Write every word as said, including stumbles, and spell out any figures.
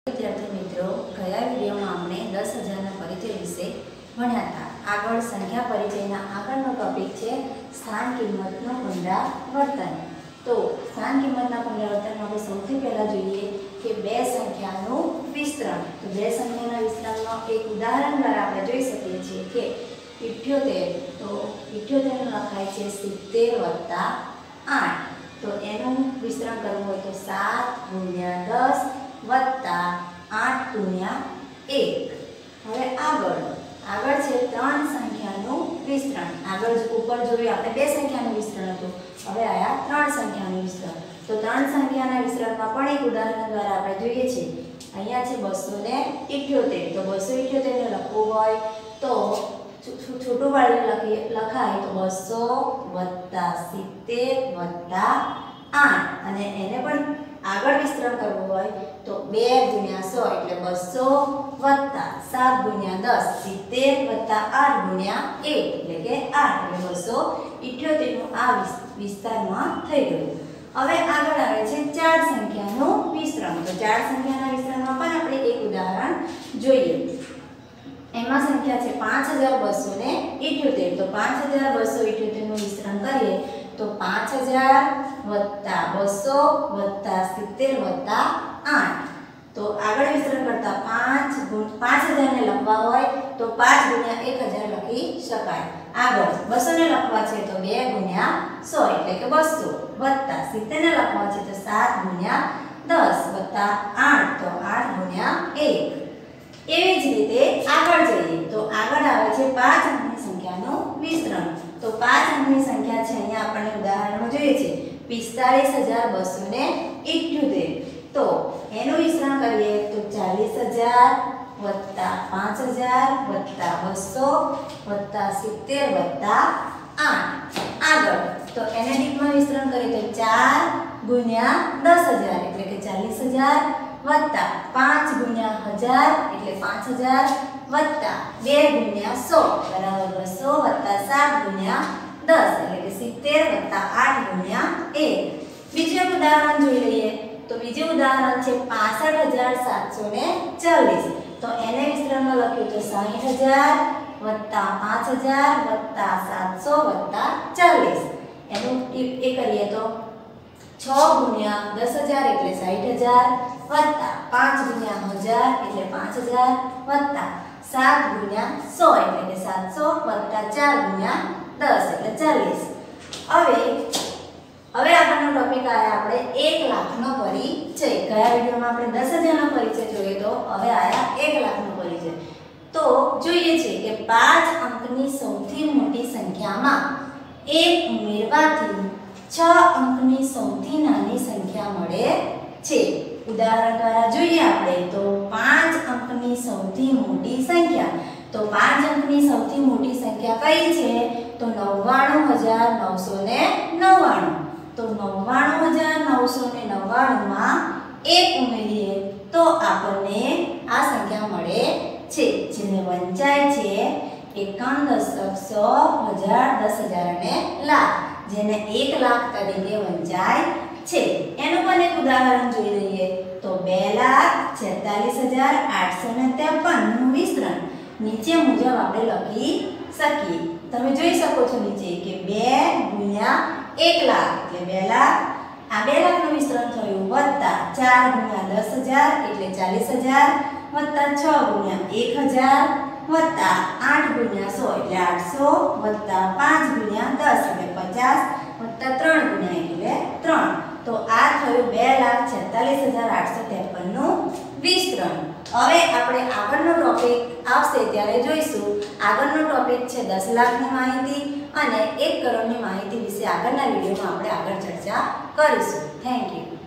विद्यार्थी मित्रों, गया वीडियो में हमने दस हजार परिचय विषे भण्या था। आगळ संख्या परिचयना आगळनो टॉपिक छे स्थान किंमतनो पुनरावर्तन। तो स्थान किंमतना पुनरावर्तन में सौथी पहला जोईए कि बे संख्यानुं विस्तरण। तो बे संख्याना विस्तरणनो एक उदाहरण द्वारा आपणे जोई शकीए छीए कि इठ्योतेर। तो इठ्योतेर लखाय छे सित्तेर वत्ता आठ। तो एनुं विस्तरण करवुं होय तो सात गुण्या दस वत्ता आठ गुण्या एक। हवे आगळ आगळ छे त्रण संख्यानुं विस्तरण। आगळ उपर जोयुं आपणे बे संख्यानुं विस्तरण हतुं, हवे आया त्रण संख्यानुं विस्तरण। तो त्रण संख्याना विस्तरणमां पण एक उदाहरण द्वारा आपणे जोईए छे। अहींया छे बसो ने इठ्योतेर। तो बसो इठ्योतेर ने लखवुं होय तो छोटुं वाळीने लखीए लखाय तो बसो वत्ता सित्तेर वत्ता आठ। अने एने पण आगळ विस्तरण करवुं होय तो बे गुण्या सौ एटले बसो वत्ता सात गुण्या दस सित्तेर वत्ता आठ गुण्या एक एटले के आठ एटले बसो इठ्योतेर नुं आ विस्तारमां थई गयुं। हवे आगळ आवे छे चार संख्यानुं विस्तरण। तो चार संख्याना विस्तरणमां पण आपणे एक उदाहरण जोईए। एमां संख्या छे पांच हज़ार बसो ने इठ्योतेर। तो पांच हज़ार बसो इठ्योतेर नुं विस्तरण करीए तो पांच हज़ार वत्ता बसो वत्ता सित्तेर वत्ता आठ। तो आगळ विस्तरण करता पांच पांच हज़ार ने लखवा होय तो पांच गुण्या एक हज़ार लखी शकाय। आगळ बसो ने लखवा छे तो बे गुण्या सौ एटले के बसो वत्ता सित्तेर ने लखवा छे तो सात गुण्या दस वत्ता आठ तो आठ गुण्या एक। एवी ज रीते आगळ जईए तो आगळ आवे छे पांच अंकनी संख्यानुं विस्तरण। तो पांच अंकनी संख्या छे अहींया आपणे उदाहरणमां जोईए छे पिસ્તાલીસ हज़ार बसो ने इठ्योतेर। तो एनुं विस्तरण करीए तो चालीस हज़ार वत्ता पांच हज़ार वत्ता बसो वत्ता सित्तेर वत्ता आठ। आगळ तो एने डीपमां विस्तरण करीए तो चार गुण्या दस हज़ार एटले के चालीस हज़ार वत्ता पांच गुण्या हजार एटले पांच हज़ार वत्ता बे गुण्या सौ बराबर बसो वत्ता सात गुण्या दस एटले के सित्तेर वत्ता आठ गुण्या एक। बीजुं एक उदाहरण जोई लईए। तो बीजुं उदाहरण छे पांसठ हज़ार सात सौ चालीस। तो एने विस्तरणमां लख्युं तो साठ हज़ार वत्ता पांच हज़ार वत्ता सात सौ वत्ता चालीस। एनुं ए करीए तो छ गुण्या दस हज़ार एटले साठ हज़ार वत्ता पांच गुण्या हजार एटले पांच हज़ार वत्ता सात गुण्या सौ एटले के सात सौ वत्ता चार गुण्या दस एटले चालीस। हवे हवे आपणो टॉपिक आया आपणे एक लाख नो परिचय। गया विडियोमां आपणे दस हज़ार नो परिचय जोयो तो हवे आया एक लाख नो परिचय। तो जोईए छे के पांच अंकनी सौथी मोटी संख्यामां एक उमेरवाथी छ अंकनी सौथी नानी संख्या मळे छे। उदाहरण द्वारा जोईए आपणे तो पांच अंकनी सौथी मोटी संख्या। तो पांच अंकनी सौथी मोटी संख्या कई छे तो नव्वाणु हज़ार नौ सौ नव्वाणु। तो नव्वाणु हज़ार नौ सौ नव्वाणु मां एक उमेरीए तो आपणे आ संख्या मळे छे जेने वंचाय छे एकावन दशक सौ हजार दस हज़ार ने लाख जेने एक लाख तरीके वंचाय छे। एनुं पण एक उदाहरण जोई लईए। तो बे लाख छेतालीस हज़ार आठ सौ त्रेपन नुं विस्तरण नीचे मुजब आपणे लखी सकीए। तमे जोई शको छो नीचे के बे गुण्या एक लाख एटले बे लाख आ बे लाख नुं विस्तरण थयुं वत्ता चार गुण्या दस हज़ार एटले चालीस हज़ार वत्ता छ गुण्या एक हज़ार वत्ता आठ गुण्या सौ एटले आठ सौ वत्ता पांच गुण्या दस एटले पचास वत्ता त्रण गुण्या एटले त्रण। तो आ थयुं बे लाख छेतालीस हज़ार आठ सौ त्रेपन नुं विस्तरण। हवे आपणे આગળનો ટોપિક આવશે ત્યારે જોઈશું। આગળનો ટોપિક છે દસ લાખની માહિતી અને એક કરોડની માહિતી વિશે આગળના વિડિયોમાં આપણે આગળ ચર્ચા કરીશું। Thank you.